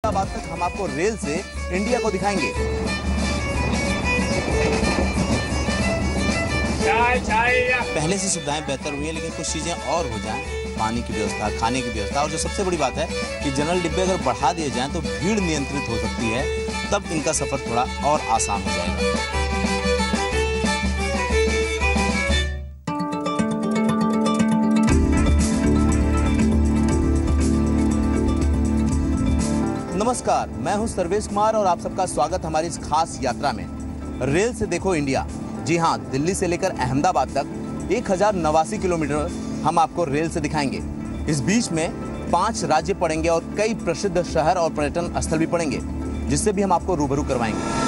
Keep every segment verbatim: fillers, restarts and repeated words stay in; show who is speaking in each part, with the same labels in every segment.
Speaker 1: अहमदाबाद तक हम आपको रेल से इंडिया को दिखाएंगे।
Speaker 2: चाय चाय
Speaker 1: पहले से सुविधाएं बेहतर हुई है, लेकिन कुछ चीजें और हो जाएं, पानी की व्यवस्था, खाने की व्यवस्था, और जो सबसे बड़ी बात है कि जनरल डिब्बे अगर बढ़ा दिए जाएं तो भीड़ नियंत्रित हो सकती है, तब इनका सफर थोड़ा और आसान हो जाएगा। नमस्कार, मैं हूं सर्वेश कुमार और आप सबका स्वागत हमारी इस खास यात्रा में। रेल से देखो इंडिया। जी हां, दिल्ली से लेकर अहमदाबाद तक एक हजार नवासी किलोमीटर हम आपको रेल से दिखाएंगे। इस बीच में पांच राज्य पड़ेंगे और कई प्रसिद्ध शहर और पर्यटन स्थल भी पड़ेंगे, जिससे भी हम आपको रूबरू करवाएंगे।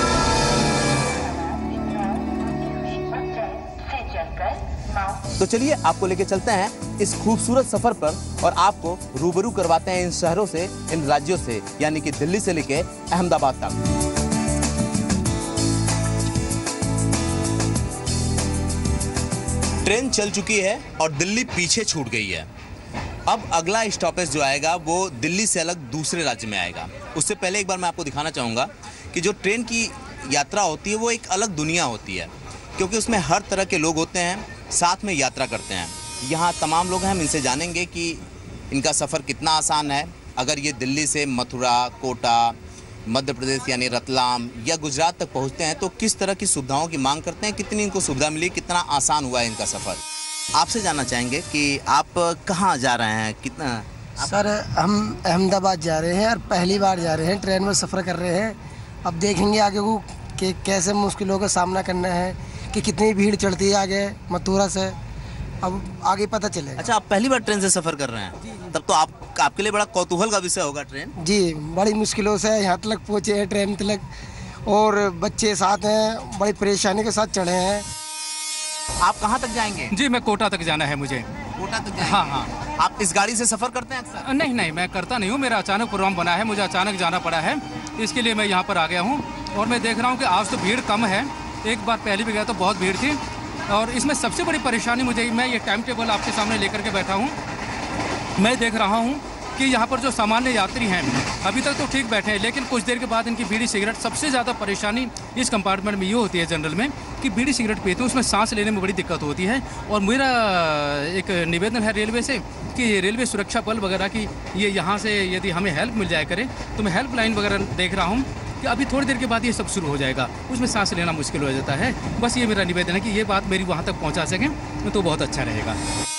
Speaker 1: तो चलिए आपको लेके चलते हैं इस खूबसूरत सफर पर और आपको रूबरू करवाते हैं इन शहरों से, इन राज्यों से, यानी कि दिल्ली से लेके अहमदाबाद तक। ट्रेन चल चुकी है और दिल्ली पीछे छूट गई है। अब अगला स्टॉपेज जो आएगा वो दिल्ली से अलग दूसरे राज्य में आएगा। उससे पहले एक बार मैं आपको दिखाना चाहूँगा कि जो ट्रेन की यात्रा होती है वो एक अलग दुनिया होती है, क्योंकि उसमें हर तरह के लोग होते हैं, साथ में यात्रा करते हैं। यहाँ तमाम लोग हैं, हम इनसे जानेंगे कि इनका सफ़र कितना आसान है। अगर ये दिल्ली से मथुरा, कोटा, मध्य प्रदेश यानी रतलाम या गुजरात तक पहुँचते हैं तो किस तरह की सुविधाओं की मांग करते हैं, कितनी इनको सुविधा मिली, कितना आसान हुआ है इनका सफ़र। आपसे जानना चाहेंगे कि आप कहाँ जा रहे हैं, कितना?
Speaker 3: सर, हम अहमदाबाद जा रहे हैं और पहली बार जा रहे हैं, ट्रेन में सफ़र कर रहे हैं। अब देखेंगे आगे को कि कैसे मुश्किलों का सामना करना है, कि कितनी भीड़ चढ़ती है आगे मथुरा से, अब आगे पता चलेगा।
Speaker 1: अच्छा, आप पहली बार ट्रेन से सफ़र कर रहे हैं, तब तो आप आपके लिए बड़ा कौतूहल का विषय होगा ट्रेन।
Speaker 3: जी, बड़ी मुश्किलों से यहाँ तक पहुँचे हैं, ट्रेन तक, और बच्चे साथ हैं, बड़ी परेशानी के साथ चढ़े हैं।
Speaker 1: आप कहाँ तक जाएंगे?
Speaker 2: जी, मैं कोटा तक जाना है मुझे।
Speaker 1: कोटा तक जाएंगे?
Speaker 2: हाँ हाँ।
Speaker 1: आप इस गाड़ी से सफ़र करते हैं अक्सर?
Speaker 2: नहीं नहीं, मैं करता नहीं हूँ, मेरा अचानक प्रोग्राम बना है, मुझे अचानक जाना पड़ा है, इसके लिए मैं यहाँ पर आ गया हूँ। और मैं देख रहा हूँ कि आज तो भीड़ कम है, एक बार पहले भी गया तो बहुत भीड़ थी। और इसमें सबसे बड़ी परेशानी मुझे, मैं ये टाइम टेबल आपके सामने लेकर के बैठा हूँ, मैं देख रहा हूँ कि यहाँ पर जो सामान्य यात्री हैं अभी तक तो ठीक बैठे हैं, लेकिन कुछ देर के बाद इनकी बीड़ी सिगरेट, सबसे ज़्यादा परेशानी इस कंपार्टमेंट में ये होती है जनरल में कि बीड़ी सिगरेट पीते हैं, उसमें सांस लेने में बड़ी दिक्कत होती है। और मेरा एक निवेदन है रेलवे से कि रेलवे सुरक्षा बल वगैरह की ये यहाँ से यदि हमें हेल्प मिल जाए करे, तो मैं हेल्पलाइन वगैरह देख रहा हूँ कि अभी थोड़ी देर के बाद ये सब शुरू हो जाएगा, उसमें सांस लेना मुश्किल हो जाता है। बस ये मेरा निवेदन है कि ये बात मेरी वहाँ तक पहुँचा सकें तो बहुत अच्छा रहेगा।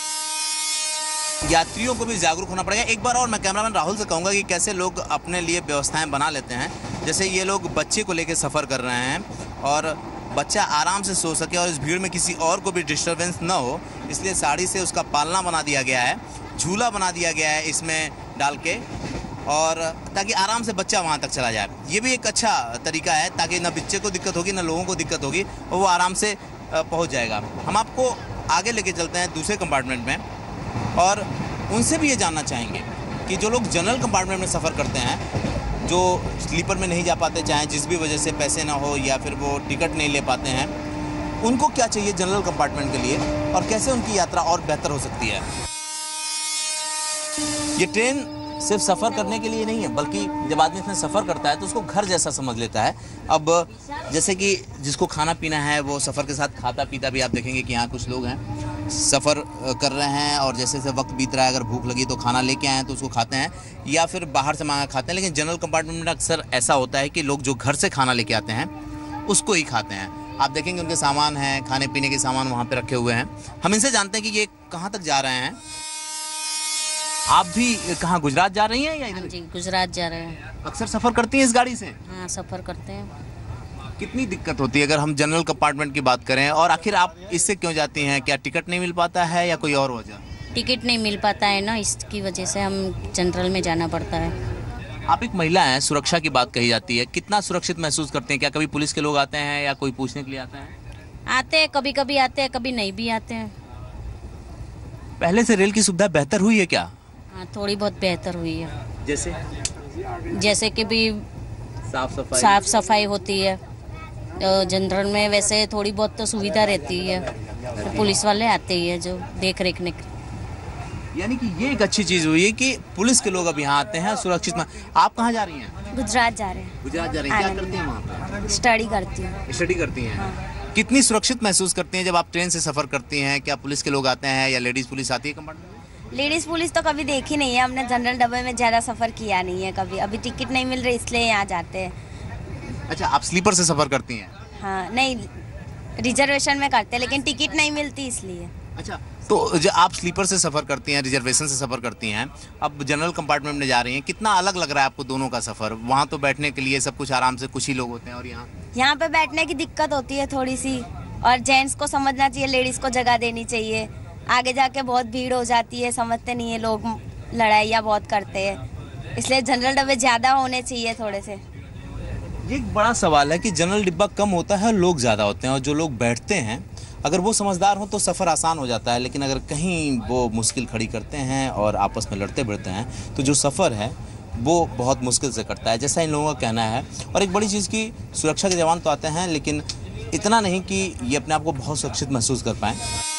Speaker 1: यात्रियों को भी जागरूक होना पड़ेगा। एक बार और मैं कैमरामैन राहुल से कहूँगा कि कैसे लोग अपने लिए व्यवस्थाएं बना लेते हैं। जैसे ये लोग बच्चे को लेकर सफ़र कर रहे हैं और बच्चा आराम से सो सके और इस भीड़ में किसी और को भी डिस्टर्बेंस ना हो, इसलिए साड़ी से उसका पालना बना दिया गया है, झूला बना दिया गया है इसमें डाल के, और ताकि आराम से बच्चा वहाँ तक चला जाए। ये भी एक अच्छा तरीका है, ताकि ना बच्चे को दिक्कत होगी ना लोगों को दिक्कत होगी और वो आराम से पहुँच जाएगा। हम आपको आगे लेके चलते हैं दूसरे कंपार्टमेंट में और उनसे भी ये जानना चाहेंगे कि जो लोग जनरल कंपार्टमेंट में सफ़र करते हैं, जो स्लीपर में नहीं जा पाते, चाहे जिस भी वजह से पैसे ना हो या फिर वो टिकट नहीं ले पाते हैं, उनको क्या चाहिए जनरल कंपार्टमेंट के लिए और कैसे उनकी यात्रा और बेहतर हो सकती है। ये ट्रेन सिर्फ सफ़र करने के लिए नहीं है, बल्कि जब आदमी इसमें सफ़र करता है तो उसको घर जैसा समझ लेता है। अब जैसे कि जिसको खाना पीना है वो सफ़र के साथ खाता पीता भी, आप देखेंगे कि यहाँ कुछ लोग हैं सफ़र कर रहे हैं और जैसे जैसे वक्त बीत रहा है, अगर भूख लगी तो खाना लेके आए हैं तो उसको खाते हैं या फिर बाहर से मांगा खाते हैं। लेकिन जनरल कंपार्टमेंट में अक्सर ऐसा होता है कि लोग जो घर से खाना लेके आते हैं उसको ही खाते हैं। आप देखेंगे उनके सामान हैं, खाने पीने के सामान वहाँ पर रखे हुए हैं। हम इनसे जानते हैं कि ये कहाँ तक जा रहे हैं। आप भी कहाँ, गुजरात जा रही हैं या इधर?
Speaker 4: जी, गुजरात जा रहे हैं।
Speaker 1: अक्सर सफ़र करती हैं इस गाड़ी से?
Speaker 4: हाँ, सफ़र करते हैं।
Speaker 1: कितनी दिक्कत होती है अगर हम जनरल कंपार्टमेंट की बात करें, और आखिर आप इससे क्यों जाती हैं? क्या टिकट नहीं मिल पाता है या कोई और वजह?
Speaker 4: टिकट नहीं मिल पाता है ना, इसकी वजह से हम जनरल में जाना पड़ता है।
Speaker 1: आप एक महिला हैं, सुरक्षा की बात कही जाती है, कितना सुरक्षित महसूस करते हैं? क्या कभी पुलिस के लोग आते हैं या कोई पूछने के लिए आता है?
Speaker 4: आते हैं, कभी कभी आते हैं, कभी नहीं भी आते हैं।
Speaker 1: पहले से रेल की सुविधा बेहतर हुई है क्या?
Speaker 4: हाँ, थोड़ी बहुत बेहतर हुई है।
Speaker 1: जैसे
Speaker 4: जैसे कि भी
Speaker 1: साफ सफाई
Speaker 4: साफ सफाई होती है जनरल में, वैसे थोड़ी बहुत तो सुविधा रहती है, तो पुलिस वाले आते ही है जो देख रेख ने।
Speaker 1: यानी कि ये एक अच्छी चीज़ हुई है कि पुलिस के लोग अब यहाँ आते हैं सुरक्षित में। आप कहाँ जा रही हैं?
Speaker 4: गुजरात जा रहे हैं।
Speaker 1: गुजरात जा रही हैं, क्या करती हैं वहाँ पे?
Speaker 4: स्टडी करती हूँ।
Speaker 1: स्टडी करती हैं। हाँ। कितनी सुरक्षित महसूस करती हैं जब आप ट्रेन से सफ़र करती हैं? क्या पुलिस के लोग आते हैं या लेडीज़ पुलिस आती है कंपार्टमेंट में?
Speaker 4: लेडीज़ पुलिस तो कभी देखी नहीं है, हमने जनरल डब्बे में ज़्यादा सफ़र किया नहीं है कभी। अभी टिकट नहीं मिल रही इसलिए यहाँ जाते हैं।
Speaker 1: अच्छा, आप स्लीपर से सफ़र करती हैं?
Speaker 4: हाँ, नहीं रिजर्वेशन में करते हैं लेकिन टिकट नहीं मिलती इसलिए।
Speaker 1: अच्छा, तो जब आप स्लीपर से सफ़र करती हैं, रिजर्वेशन से सफ़र करती हैं, अब जनरल कंपार्टमेंट में जा रही हैं, कितना अलग लग रहा है आपको दोनों का सफ़र? वहाँ तो बैठने के लिए सब कुछ आराम से कुछ ही लोग होते हैं और यहाँ
Speaker 4: यहाँ पे बैठने की दिक्कत होती है थोड़ी सी, और जेंट्स को समझना चाहिए, लेडीज़ को जगह देनी चाहिए। आगे जाके बहुत भीड़ हो जाती है, समझते नहीं है लोग, लड़ाइयाँ बहुत करते हैं, इसलिए जनरल डब्बे ज़्यादा होने चाहिए थोड़े से।
Speaker 1: ये एक बड़ा सवाल है कि जनरल डिब्बा कम होता है और लोग ज़्यादा होते हैं, और जो लोग बैठते हैं अगर वो समझदार हो तो सफ़र आसान हो जाता है, लेकिन अगर कहीं वो मुश्किल खड़ी करते हैं और आपस में लड़ते भिड़ते हैं तो जो सफ़र है वो बहुत मुश्किल से कटता है, जैसा इन लोगों का कहना है। और एक बड़ी चीज़ की सुरक्षा के जवान तो आते हैं, लेकिन इतना नहीं कि ये अपने आप को बहुत सुरक्षित महसूस कर पाएँ।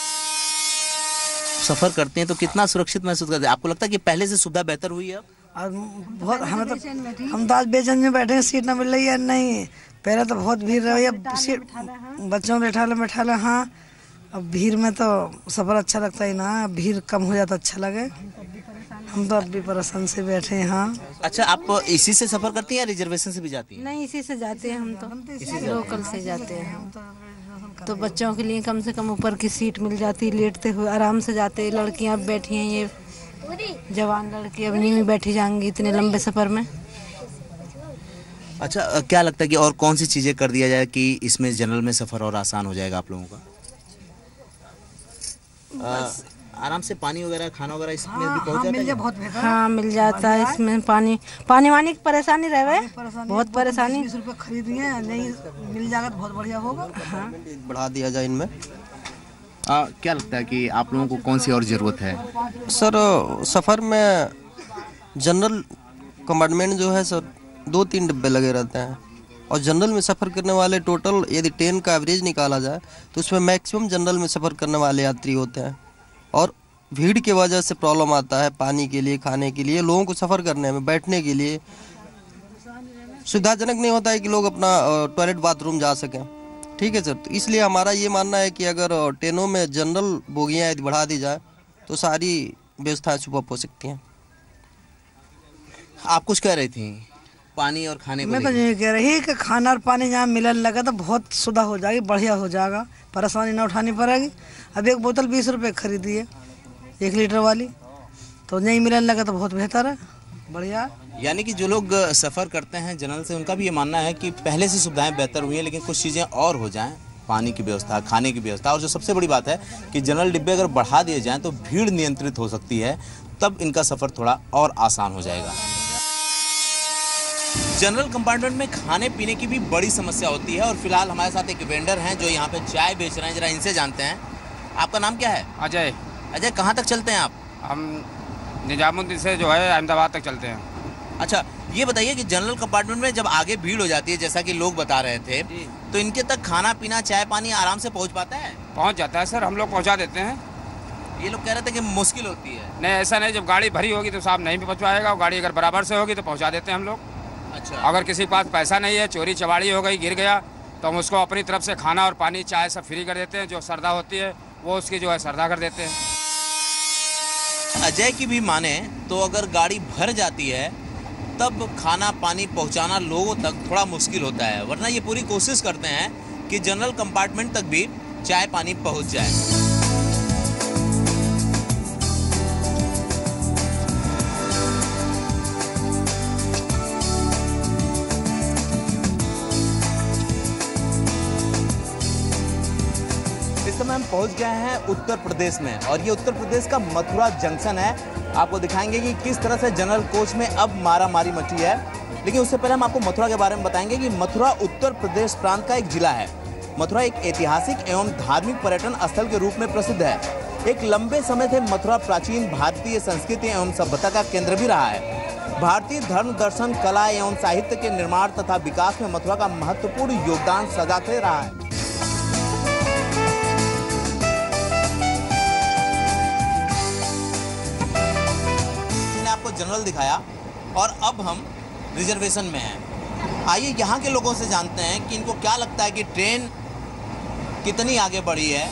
Speaker 1: सफ़र करते हैं तो कितना सुरक्षित महसूस करते हैं? आपको लगता है कि पहले से सुविधा बेहतर हुई है?
Speaker 5: और बहुत हमें तो हम तो आज बेचैन में बैठे हैं, सीट ना मिल रही है। नहीं, पहले तो बहुत भीड़ रही है, सीट बच्चों को बैठा ले बैठा ले। हाँ, अब भीड़ में तो सफ़र अच्छा लगता ही ना, भीड़ कम हो जाता अच्छा लगे। हम तो अब भी परेशान से बैठे हैं। हाँ।
Speaker 1: अच्छा, आप इसी से सफ़र करती हैं या रिजर्वेशन से भी जाती हैं?
Speaker 6: नहीं, इसी से जाते हैं हम तो, लोकल से जाते हैं हम तो। बच्चों के लिए कम से कम ऊपर की सीट मिल जाती, लेटते हुए आराम से जाते। लड़कियाँ बैठी हैं, ये जवान लड़की अब नहीं बैठी जाएंगी इतने लंबे सफ़र में।
Speaker 1: अच्छा, क्या लगता है कि और कौन सी चीज़ें कर दिया जाए कि इसमें जनरल में सफ़र और आसान हो जाएगा आप लोगों का? आ, आराम से पानी वगैरह, खाना वगैरह इसमें हाँ, भी पहुंच
Speaker 5: हाँ,
Speaker 1: जाता है?
Speaker 6: हाँ, मिल जाता है इसमें। पानी पानी वानी की परेशानी रहे, बहुत परेशानी।
Speaker 5: बीस रुपये खरीदिए, नहीं मिल जाएगा तो बहुत बढ़िया होगा। हाँ,
Speaker 7: बढ़ा दिया जाए इनमें।
Speaker 1: आ, क्या लगता है कि आप लोगों को कौन सी और ज़रूरत है?
Speaker 7: सर, सफ़र में जनरल कंपार्टमेंट जो है सर, दो तीन डिब्बे लगे रहते हैं, और जनरल में सफ़र करने वाले टोटल यदि ट्रेन का एवरेज निकाला जाए तो उसमें मैक्सिमम जनरल में सफ़र करने वाले यात्री होते हैं। और भीड़ की वजह से प्रॉब्लम आता है पानी के लिए, खाने के लिए, लोगों को सफ़र करने में, बैठने के लिए सुविधाजनक नहीं होता है कि लोग अपना टॉयलेट बाथरूम जा सकें। ठीक है सर, तो इसलिए हमारा ये मानना है कि अगर ट्रेनों में जनरल बोगियाँ यदि बढ़ा दी जाए तो सारी व्यवस्थाएं सुलभ हो सकती हैं।
Speaker 1: आप कुछ कह रही थी पानी और खाने को?
Speaker 5: मैं तो ये कह रही कि खाना और पानी जहाँ मिलने लगा तो बहुत सुविधा हो जाएगी, बढ़िया हो जाएगा, परेशानी ना उठानी पड़ेगी। अब एक बोतल बीस रुपये खरीदी है, एक लीटर वाली, तो नहीं मिलने लगा तो बहुत बेहतर है, बढ़िया।
Speaker 1: यानी कि जो लोग सफ़र करते हैं जनरल से, उनका भी ये मानना है कि पहले से सुविधाएं बेहतर हुई हैं, लेकिन कुछ चीज़ें और हो जाएं, पानी की व्यवस्था, खाने की व्यवस्था, और जो सबसे बड़ी बात है कि जनरल डिब्बे अगर बढ़ा दिए जाएं तो भीड़ नियंत्रित हो सकती है, तब इनका सफ़र थोड़ा और आसान हो जाएगा। जनरल कंपार्टमेंट में खाने पीने की भी बड़ी समस्या होती है, और फिलहाल हमारे साथ एक वेंडर हैं जो यहाँ पे चाय बेच रहे हैं, जरा इनसे जानते हैं। आपका नाम क्या है?
Speaker 8: अजय।
Speaker 1: अजय, कहाँ तक चलते हैं आप?
Speaker 8: हम निजामुद्दीन से जो है अहमदाबाद तक चलते हैं।
Speaker 1: अच्छा, ये बताइए कि जनरल कंपार्टमेंट में जब आगे भीड़ हो जाती है, जैसा कि लोग बता रहे थे, तो इनके तक खाना पीना, चाय पानी आराम से पहुँच पाता है?
Speaker 8: पहुँच जाता है सर, हम लोग पहुँचा देते हैं।
Speaker 1: ये लोग कह रहे थे कि मुश्किल होती है।
Speaker 8: नहीं, ऐसा नहीं, जब गाड़ी भरी होगी तो साहब नहीं भी पहुँचाएगा, और गाड़ी अगर बराबर से होगी तो पहुँचा देते हैं हम लोग।
Speaker 1: अच्छा,
Speaker 8: अगर किसी के पास पैसा नहीं है, चोरी चवाड़ी हो गई, गिर गया, तो हम उसको अपनी तरफ से खाना और पानी, चाय सब फ्री कर देते हैं। जो श्रद्धा होती है वो उसकी जो है श्रद्धा कर देते हैं।
Speaker 1: अजय की भी माने तो अगर गाड़ी भर जाती है तब खाना पानी पहुंचाना लोगों तक थोड़ा मुश्किल होता है, वरना ये पूरी कोशिश करते हैं कि जनरल कंपार्टमेंट तक भी चाय पानी पहुंच जाए। इस समय हम पहुंच गए हैं उत्तर प्रदेश में, और ये उत्तर प्रदेश का मथुरा जंक्शन है। आपको दिखाएंगे कि किस तरह से जनरल कोच में अब मारा मारी मची है, लेकिन उससे पहले हम आपको मथुरा के बारे में बताएंगे कि मथुरा उत्तर प्रदेश प्रांत का एक जिला है। मथुरा एक ऐतिहासिक एवं धार्मिक पर्यटन स्थल के रूप में प्रसिद्ध है। एक लंबे समय से मथुरा प्राचीन भारतीय संस्कृति एवं सभ्यता का केंद्र भी रहा है। भारतीय धर्म, दर्शन, कला एवं साहित्य के निर्माण तथा विकास में मथुरा का महत्वपूर्ण योगदान सदा से रहा है। जनरल दिखाया और अब हम रिजर्वेशन में हैं। आइए यहाँ के लोगों से जानते हैं कि इनको क्या लगता है कि ट्रेन कितनी आगे बढ़ी है।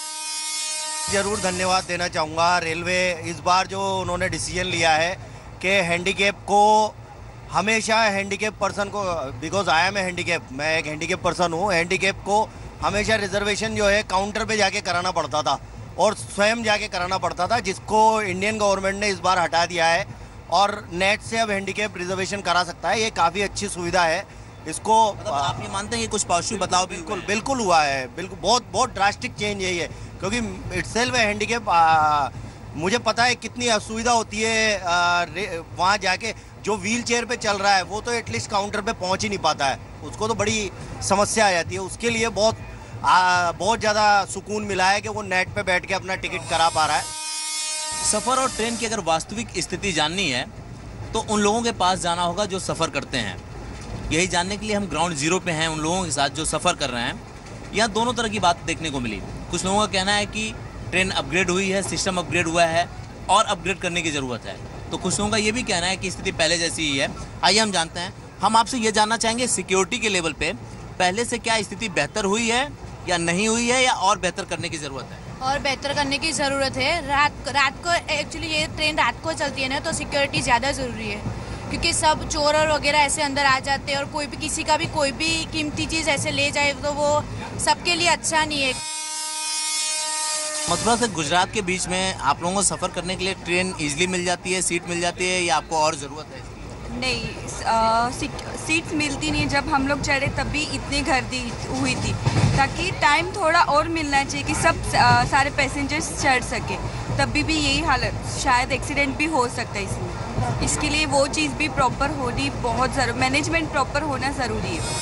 Speaker 9: ज़रूर धन्यवाद देना चाहूँगा रेलवे इस बार जो उन्होंने डिसीजन लिया है कि हैंडीकैप को हमेशा हैंडीकैप पर्सन को, because I am a handicap, मैं एक हैंडीकैप पर्सन हूँ, हैंडीकैप को हमेशा रिजर्वेशन जो है काउंटर पे जाके कराना पड़ता था और स्वयं जाके कराना पड़ता था, जिसको इंडियन गवर्नमेंट ने इस बार हटा दिया है और नेट से अब हैंडीकैप रिजर्वेशन करा सकता है। ये काफ़ी अच्छी सुविधा है। इसको
Speaker 1: मतलब आप ये मानते हैं कि कुछ पॉजिटिव बदलाव भी
Speaker 9: बिल्कुल बिल्कुल हुआ है, बिल्कुल बहुत बहुत ड्रास्टिक चेंज यही है, क्योंकि इटसेल्फ है हैंडीकैप। मुझे पता है कितनी असुविधा होती है वहाँ जाके, जो व्हील चेयर पे चल रहा है वो तो एटलीस्ट काउंटर पे पहुँच ही नहीं पाता है, उसको तो बड़ी समस्या आ जाती है। उसके लिए बहुत आ, बहुत ज़्यादा सुकून मिला है कि वो नेट पे बैठ के अपना टिकट करा पा रहा है।
Speaker 1: सफ़र और ट्रेन की अगर वास्तविक स्थिति जाननी है तो उन लोगों के पास जाना होगा जो सफ़र करते हैं। यही जानने के लिए हम ग्राउंड जीरो पे हैं, उन लोगों के साथ जो सफ़र कर रहे हैं। यहाँ दोनों तरह की बात देखने को मिली। कुछ लोगों का कहना है कि ट्रेन अपग्रेड हुई है, सिस्टम अपग्रेड हुआ है और अपग्रेड करने की ज़रूरत है। तो कुछ लोगों का ये भी कहना है कि स्थिति पहले जैसी ही है। आइए हम जानते हैं। हम आपसे ये जानना चाहेंगे सिक्योरिटी के लेवल पे पहले से क्या स्थिति बेहतर हुई है या नहीं हुई है, या और बेहतर करने की ज़रूरत है?
Speaker 10: और बेहतर करने की ज़रूरत है। रात रात को एक्चुअली ये ट्रेन रात को चलती है ना, तो सिक्योरिटी ज़्यादा ज़रूरी है, क्योंकि सब चोर और वगैरह ऐसे अंदर आ जाते हैं और कोई भी किसी का भी कोई भी कीमती चीज़ ऐसे ले जाए तो वो सबके लिए अच्छा नहीं है।
Speaker 1: मथुरा से गुजरात के बीच में आप लोगों को सफ़र करने के लिए ट्रेन इजीली मिल जाती है, सीट मिल जाती है, या आपको और ज़रूरत है?
Speaker 11: नहीं, आ, सीट्स मिलती नहीं। जब हम लोग चढ़े तब भी इतनी गर्दी हुई थी, ताकि टाइम थोड़ा और मिलना चाहिए कि सब आ, सारे पैसेंजर्स चढ़ सके। तब भी भी यही हालत, शायद एक्सीडेंट भी हो सकता है इसमें। इसके लिए वो चीज़ भी प्रॉपर होनी बहुत ज़रूरी, मैनेजमेंट प्रॉपर होना ज़रूरी है।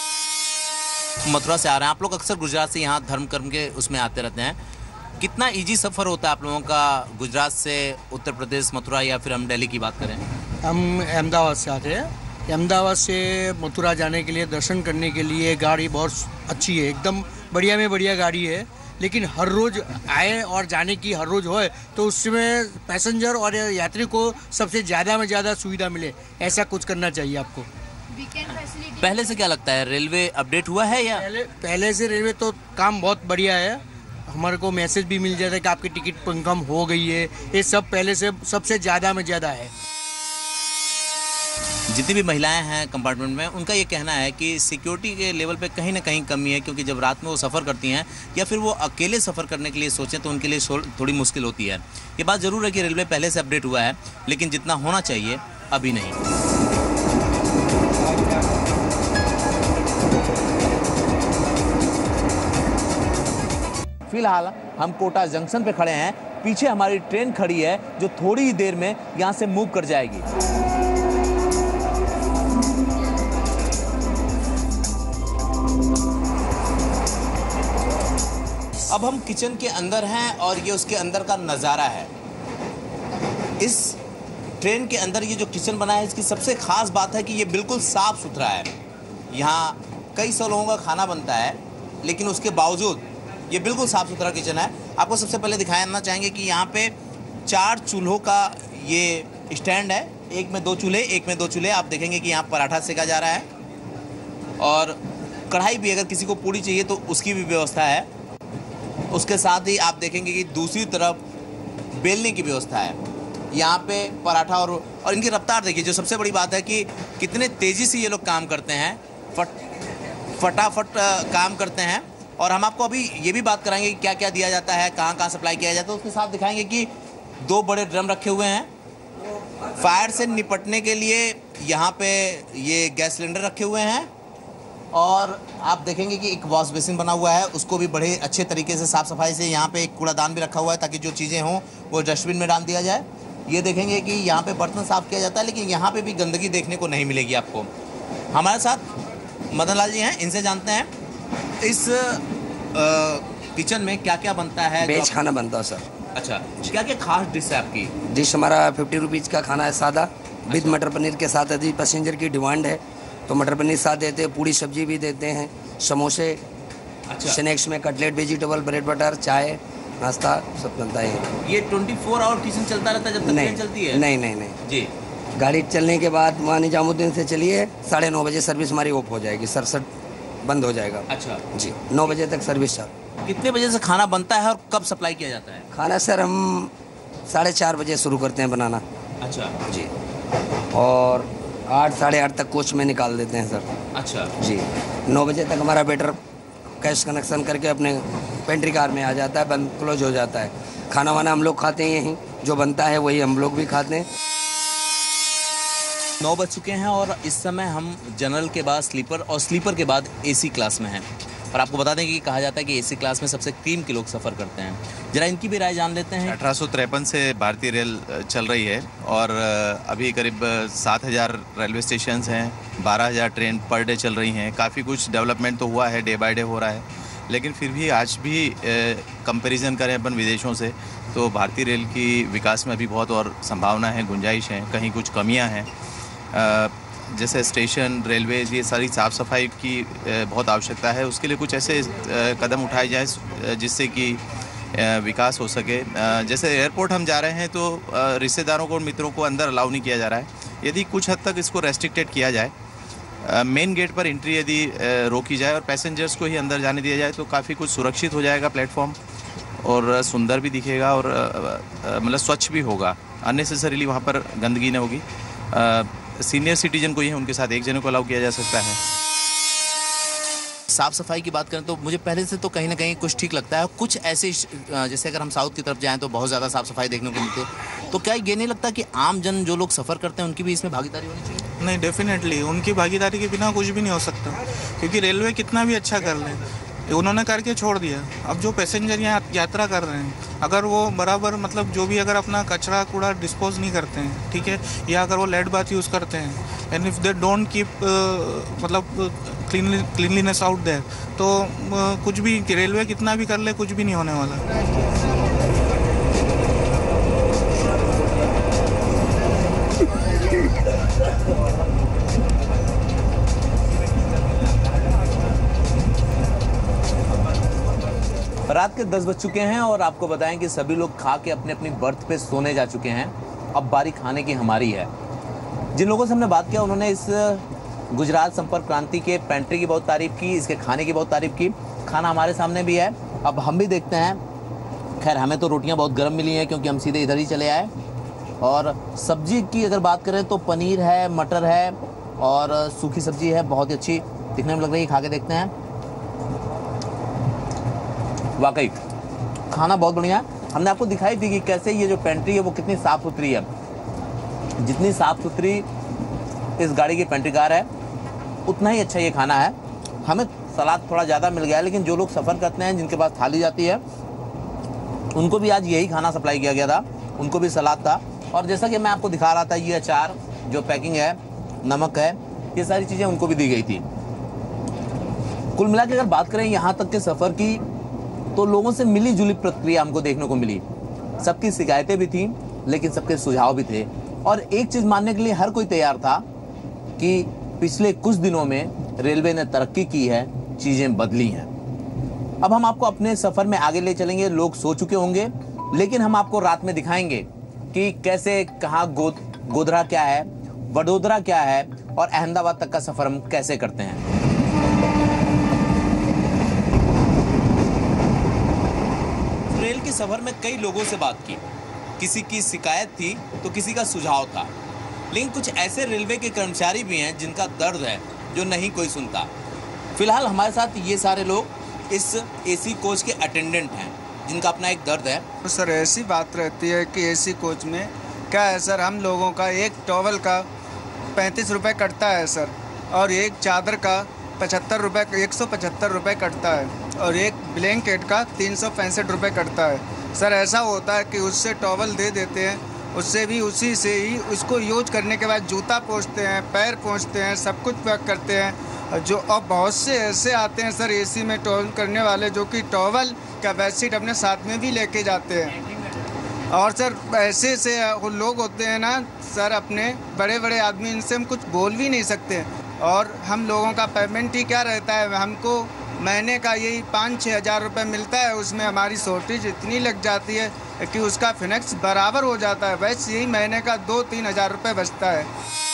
Speaker 1: मथुरा से आ रहे हैं आप लोग, अक्सर गुजरात से यहाँ धर्म कर्म के उसमें आते रहते हैं। कितना इजी सफ़र होता है आप लोगों का गुजरात से उत्तर प्रदेश मथुरा, या फिर हम दिल्ली की बात करें?
Speaker 12: हम अहमदाबाद से आते हैं। अहमदाबाद से मथुरा जाने के लिए, दर्शन करने के लिए गाड़ी बहुत अच्छी है, एकदम बढ़िया में बढ़िया गाड़ी है। लेकिन हर रोज़ आए और जाने की हर रोज़ होए तो उसमें पैसेंजर और यात्री को सबसे ज़्यादा में ज़्यादा सुविधा मिले, ऐसा कुछ करना चाहिए आपको।
Speaker 1: पहले से क्या लगता है, रेलवे अपडेट हुआ है या?
Speaker 12: पहले पहले से रेलवे तो काम बहुत बढ़िया है। हमारे को मैसेज भी मिल जाता है कि आपकी टिकट कन्फर्म हो गई है। ये सब पहले से सबसे ज़्यादा में ज़्यादा है।
Speaker 1: जितनी भी महिलाएं हैं कंपार्टमेंट में, उनका ये कहना है कि सिक्योरिटी के लेवल पे कहीं ना कहीं कमी है, क्योंकि जब रात में वो सफ़र करती हैं या फिर वो अकेले सफ़र करने के लिए सोचें तो उनके लिए थोड़ी मुश्किल होती है। ये बात ज़रूर है कि रेलवे पहले से अपडेट हुआ है, लेकिन जितना होना चाहिए अभी नहीं। फिलहाल हम कोटा जंक्शन पे खड़े हैं। पीछे हमारी ट्रेन खड़ी है जो थोड़ी ही देर में यहाँ से मूव कर जाएगी। अब हम किचन के अंदर हैं और ये उसके अंदर का नज़ारा है। इस ट्रेन के अंदर ये जो किचन बना है, इसकी सबसे ख़ास बात है कि ये बिल्कुल साफ़ सुथरा है। यहाँ कई सौ लोगों का खाना बनता है, लेकिन उसके बावजूद ये बिल्कुल साफ़ सुथरा किचन है। आपको सबसे पहले दिखाना चाहेंगे कि यहाँ पे चार चूल्हों का ये स्टैंड है। एक में दो चूल्हे, एक में दो चूल्हे। आप देखेंगे कि यहाँ पराठा सेका जा रहा है और कढ़ाई भी, अगर किसी को पूड़ी चाहिए तो उसकी भी व्यवस्था है। उसके साथ ही आप देखेंगे कि दूसरी तरफ बेलने की व्यवस्था है। यहाँ पे पराठा और और इनकी रफ्तार देखिए। जो सबसे बड़ी बात है कि कितने तेज़ी से ये लोग काम करते हैं, फट फटाफट काम करते हैं। और हम आपको अभी ये भी बात कराएंगे कि क्या क्या दिया जाता है, कहाँ कहाँ सप्लाई किया जाता है। उसके साथ दिखाएंगे कि दो बड़े ड्रम रखे हुए हैं फायर से निपटने के लिए। यहाँ पे ये गैस सिलेंडर रखे हुए हैं और आप देखेंगे कि एक वॉश बेसिन बना हुआ है, उसको भी बड़े अच्छे तरीके से साफ़ सफाई से, यहाँ पे एक कूड़ादान भी रखा हुआ है ताकि जो चीज़ें हों वो डस्टबिन में डाल दिया जाए। ये देखेंगे कि यहाँ पे बर्तन साफ़ किया जाता है, लेकिन यहाँ पे भी गंदगी देखने को नहीं मिलेगी आपको। हमारे साथ मदन लाल जी हैं, इनसे जानते हैं इस आ, किचन में क्या क्या बनता है।
Speaker 13: वेज खाना बनता है सर।
Speaker 1: अच्छा, क्या क्या खास डिश है आपकी?
Speaker 13: डिश हमारा फिफ्टी रुपीज़ का खाना है सादा, विद मटर पनीर के साथ। यदि पैसेंजर की डिमांड है तो मटर पनीर साथ देते हैं, पूड़ी सब्जी भी देते हैं, समोसे,
Speaker 1: अच्छा,
Speaker 13: स्नैक्स में कटलेट, वेजिटेबल, ब्रेड बटर, चाय, नाश्ता सब बनता है।
Speaker 1: ये ट्वेंटी फोर आवर किचन चलता रहता है जब तक ट्रेन चलती है?
Speaker 13: नहीं नहीं नहीं
Speaker 1: जी।
Speaker 13: गाड़ी चलने के बाद वहाँ निजामुद्दीन से चलिए, साढ़े नौ बजे सर्विस हमारी ऑफ हो जाएगी, सड़सठ बंद हो जाएगा।
Speaker 1: अच्छा
Speaker 13: जी, नौ बजे तक सर्विस चालू।
Speaker 1: कितने बजे से खाना बनता है और कब सप्लाई किया जाता है?
Speaker 13: खाना सर हम साढ़े चार बजे शुरू करते हैं बनाना।
Speaker 1: अच्छा
Speaker 13: जी, और आठ साढ़े आठ तक कोच में निकाल देते हैं सर।
Speaker 1: अच्छा
Speaker 13: जी, नौ बजे तक हमारा वेटर कैश कनेक्शन करके अपने पेंट्री कार में आ जाता है, बंद क्लोज हो जाता है। खाना वाना हम लोग खाते हैं यहीं, जो बनता है वही हम लोग भी खाते हैं।
Speaker 1: नौ बज चुके हैं और इस समय हम जनरल के बाद स्लीपर और स्लीपर के बाद एसी क्लास में हैं। और आपको बता दें कि कहा जाता है कि एसी क्लास में सबसे क्रीम के लोग सफ़र करते हैं। जरा इनकी भी राय जान लेते हैं।
Speaker 14: अठारह सौ तिरपन से भारतीय रेल चल रही है और अभी करीब सात हज़ार रेलवे स्टेशन हैं, बारह हज़ार ट्रेन पर डे चल रही हैं। काफ़ी कुछ डेवलपमेंट तो हुआ है, डे बाय डे हो रहा है, लेकिन फिर भी आज भी कंपैरिजन करें अपन विदेशों से तो भारतीय रेल की विकास में अभी बहुत और संभावना है, गुंजाइश है, कहीं कुछ कमियां हैं। जैसे स्टेशन, रेलवेज, ये सारी साफ़ सफाई की बहुत आवश्यकता है। उसके लिए कुछ ऐसे कदम उठाए जाए जिससे कि विकास हो सके। जैसे एयरपोर्ट हम जा रहे हैं तो रिश्तेदारों को और मित्रों को अंदर अलाउ नहीं किया जा रहा है। यदि कुछ हद तक इसको रेस्ट्रिक्टेड किया जाए, मेन गेट पर एंट्री यदि रोकी जाए और पैसेंजर्स को ही अंदर जाने दिया जाए तो काफ़ी कुछ सुरक्षित हो जाएगा प्लेटफॉर्म, और सुंदर भी दिखेगा और मतलब स्वच्छ भी होगा। अननेसेसरीली वहाँ पर गंदगी नहीं होगी। सीनियर सिटीजन को ही उनके साथ एक जने को अलाउ किया जा सकता है।
Speaker 1: साफ़ सफाई की बात करें तो मुझे पहले से तो कहीं ना कहीं कुछ ठीक लगता है। कुछ ऐसे जैसे अगर हम साउथ की तरफ जाएं तो बहुत ज़्यादा साफ़ सफाई देखने को मिलती है। तो क्या ये नहीं लगता कि आम जन जो लोग सफ़र करते हैं उनकी भी इसमें भागीदारी होनी चाहिए?
Speaker 15: नहीं, डेफिनेटली उनकी भागीदारी के बिना कुछ भी नहीं हो सकता, क्योंकि रेलवे कितना भी अच्छा कर ले, उन्होंने करके छोड़ दिया। अब जो पैसेंजर यहाँ यात्रा कर रहे हैं, अगर वो बराबर मतलब जो भी अगर अपना कचरा कूड़ा डिस्पोज नहीं करते हैं, ठीक है, या अगर वो लेड बाथ यूज़ करते हैं, and if they don't keep मतलब क्लीन क्लीनलीनेस आउट देयर, तो uh, कुछ भी रेलवे कितना भी कर ले कुछ भी नहीं होने वाला।
Speaker 1: रात के दस बज चुके हैं और आपको बताएं कि सभी लोग खा के अपने अपनी बर्थ पे सोने जा चुके हैं। अब बारी खाने की हमारी है। जिन लोगों से हमने बात किया उन्होंने इस गुजरात संपर्क क्रांति के पेंट्री की बहुत तारीफ की, इसके खाने की बहुत तारीफ की। खाना हमारे सामने भी है, अब हम भी देखते हैं। खैर हमें तो रोटियां बहुत गर्म मिली हैं क्योंकि हम सीधे इधर ही चले आए। और सब्जी की अगर बात करें तो पनीर है, मटर है और सूखी सब्जी है, बहुत ही अच्छी दिखने में लग रही है। खा के देखते हैं। वाकई खाना बहुत बढ़िया है। हमने आपको दिखाई थी कि कैसे ये जो पेंट्री है वो कितनी साफ़ सुथरी है। जितनी साफ़ सुथरी इस गाड़ी की पेंट्री कार है उतना ही अच्छा ये खाना है। हमें सलाद थोड़ा ज़्यादा मिल गया है, लेकिन जो लोग सफ़र करते हैं जिनके पास थाली जाती है उनको भी आज यही खाना सप्लाई किया गया था, उनको भी सलाद था। और जैसा कि मैं आपको दिखा रहा था, ये अचार जो पैकिंग है, नमक है, ये सारी चीज़ें उनको भी दी गई थी। कुल मिला के अगर बात करें यहाँ तक के सफ़र की तो लोगों से मिली जुली प्रतिक्रिया हमको देखने को मिली। सबकी शिकायतें भी थी लेकिन सबके सुझाव भी थे, और एक चीज़ मानने के लिए हर कोई तैयार था कि पिछले कुछ दिनों में रेलवे ने तरक्की की है, चीज़ें बदली हैं। अब हम आपको अपने सफ़र में आगे ले चलेंगे। लोग सो चुके होंगे लेकिन हम आपको रात में दिखाएंगे कि कैसे, कहाँ गोद गोधरा क्या है, वडोदरा क्या है और अहमदाबाद तक का सफ़र हम कैसे करते हैं। रेल के सफर में कई लोगों से बात की, किसी की शिकायत थी तो किसी का सुझाव था, लेकिन कुछ ऐसे रेलवे के कर्मचारी भी हैं जिनका दर्द है जो नहीं कोई सुनता। फिलहाल हमारे साथ ये सारे लोग इस एसी कोच के अटेंडेंट हैं जिनका अपना एक दर्द है।
Speaker 16: तो सर ऐसी बात रहती है कि एसी कोच में क्या है सर, हम लोगों का एक टॉवल का पैंतीस रुपये कटता है सर, और एक चादर का पचहत्तर रुपये एक सौ पचहत्तर रुपये कटता है, और एक ब्लैंकेट का तीन सौ पैंसठ रुपये कटता है। सर ऐसा होता है कि उससे टॉवल दे देते हैं, उससे भी उसी से ही उसको यूज करने के बाद जूता पोंछते हैं, पैर पोंछते हैं, सब कुछ पैक करते हैं। जो अब बहुत से ऐसे आते हैं सर एसी में टॉवल करने वाले, जो कि टॉवल का बेडशीट अपने साथ में भी लेके जाते हैं। और सर ऐसे से लोग होते हैं ना सर, अपने बड़े बड़े आदमी, इनसे हम कुछ बोल भी नहीं सकते। और हम लोगों का पेमेंट ही क्या रहता है, हमको महीने का यही पाँच छः हज़ार रुपये मिलता है, उसमें हमारी शॉर्टेज इतनी लग जाती है कि उसका फिनेक्स बराबर हो जाता है। वैसे यही महीने का दो तीन हज़ार रुपये बचता है।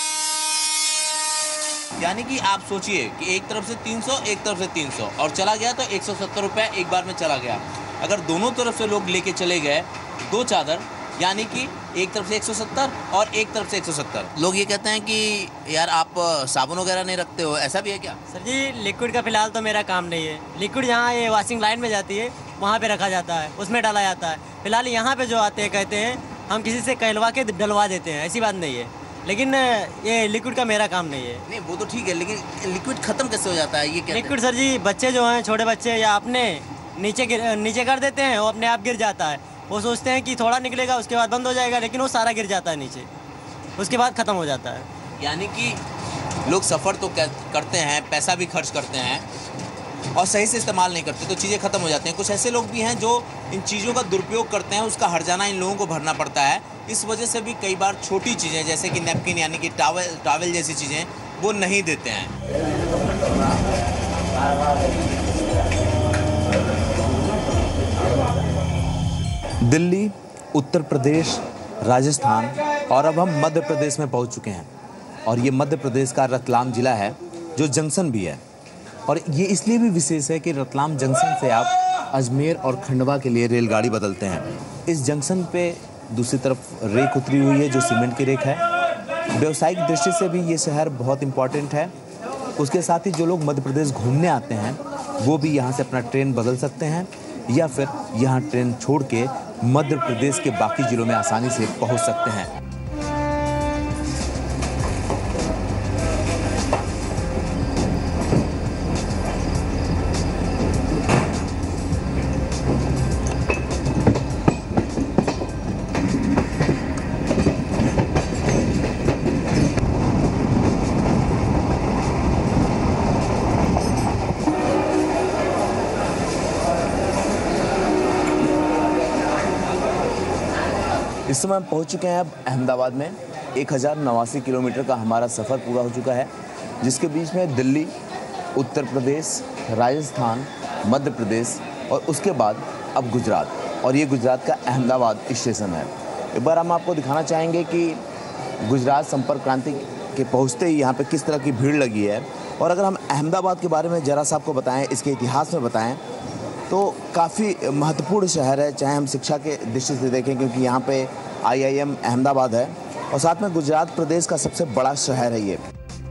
Speaker 1: यानी कि आप सोचिए कि एक तरफ से तीन सौ, एक तरफ से तीन सौ और चला गया तो एक सौ सत्तर रुपये एक बार में चला गया। अगर दोनों तरफ से लोग लेके चले गए दो चादर, यानी कि एक तरफ से एक सौ सत्तर और एक तरफ से एक सौ सत्तर। लोग ये कहते हैं कि यार आप साबुन वगैरह नहीं रखते हो, ऐसा भी है क्या?
Speaker 17: सर जी लिक्विड का फिलहाल तो मेरा काम नहीं है। लिक्विड जहाँ ये वॉशिंग लाइन में जाती है वहाँ पे रखा जाता है, उसमें डाला जाता है। फिलहाल यहाँ पे जो आते हैं कहते हैं हम किसी से कहलवा के डलवा देते हैं, ऐसी बात नहीं है। लेकिन ये लिक्विड का मेरा काम नहीं है।
Speaker 1: नहीं वो तो ठीक है, लेकिन लिक्विड खत्म कैसे हो जाता है ये क्या?
Speaker 17: लिक्विड सर जी बच्चे जो हैं, छोटे बच्चे या अपने नीचे गिर नीचे कर देते हैं, वो अपने आप गिर जाता है। वो सोचते हैं कि थोड़ा निकलेगा उसके बाद बंद हो जाएगा, लेकिन वो सारा गिर जाता है नीचे, उसके बाद ख़त्म हो जाता है।
Speaker 1: यानी कि लोग सफ़र तो करते हैं, पैसा भी खर्च करते हैं और सही से इस्तेमाल नहीं करते तो चीज़ें ख़त्म हो जाती हैं। कुछ ऐसे लोग भी हैं जो इन चीज़ों का दुरुपयोग करते हैं, उसका हर्जाना इन लोगों को भरना पड़ता है। इस वजह से भी कई बार छोटी चीज़ें जैसे कि नैपकिन यानी कि टावल टावल जैसी चीज़ें वो नहीं देते हैं। दिल्ली, उत्तर प्रदेश, राजस्थान और अब हम मध्य प्रदेश में पहुंच चुके हैं और ये मध्य प्रदेश का रतलाम ज़िला है जो जंक्शन भी है। और ये इसलिए भी विशेष है कि रतलाम जंक्शन से आप अजमेर और खंडवा के लिए रेलगाड़ी बदलते हैं। इस जंक्शन पे दूसरी तरफ रेक उतरी हुई है जो सीमेंट की रेक है। व्यावसायिक दृष्टि से भी ये शहर बहुत इम्पॉर्टेंट है। उसके साथ ही जो लोग मध्य प्रदेश घूमने आते हैं वो भी यहाँ से अपना ट्रेन बदल सकते हैं या फिर यहाँ ट्रेन छोड़ के मध्य प्रदेश के बाकी जिलों में आसानी से पहुँच सकते हैं। इस समय हम पहुंच चुके हैं अब अहमदाबाद में। एक हज़ार नवासी किलोमीटर का हमारा सफ़र पूरा हो चुका है, जिसके बीच में दिल्ली, उत्तर प्रदेश, राजस्थान, मध्य प्रदेश और उसके बाद अब गुजरात, और ये गुजरात का अहमदाबाद स्टेशन है। एक बार हम आपको दिखाना चाहेंगे कि गुजरात संपर्क क्रांति के पहुँचते ही यहाँ पर किस तरह की भीड़ लगी है। और अगर हम अहमदाबाद के बारे में ज़रा सा आपको बताएँ, इसके इतिहास में बताएँ, तो काफ़ी महत्वपूर्ण शहर है, चाहे हम शिक्षा के दृष्टि से देखें क्योंकि यहाँ पे आई आई एम अहमदाबाद है और साथ में गुजरात प्रदेश का सबसे बड़ा शहर है ये।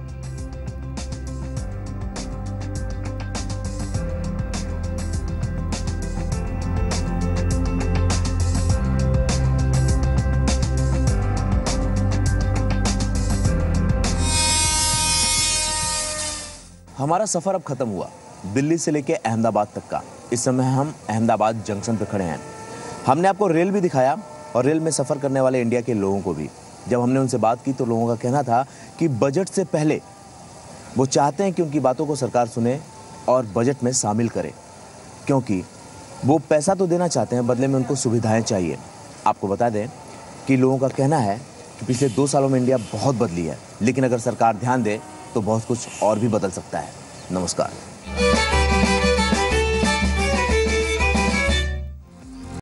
Speaker 1: हमारा सफ़र अब ख़त्म हुआ दिल्ली से लेके अहमदाबाद तक का। इस समय हम अहमदाबाद जंक्शन पर खड़े हैं। हमने आपको रेल भी दिखाया और रेल में सफ़र करने वाले इंडिया के लोगों को भी। जब हमने उनसे बात की तो लोगों का कहना था कि बजट से पहले वो चाहते हैं कि उनकी बातों को सरकार सुने और बजट में शामिल करे, क्योंकि वो पैसा तो देना चाहते हैं, बदले में उनको सुविधाएं चाहिए। आपको बता दें कि लोगों का कहना है कि पिछले दो सालों में इंडिया बहुत बदली है, लेकिन अगर सरकार ध्यान दे तो बहुत कुछ और भी बदल सकता है। नमस्कार।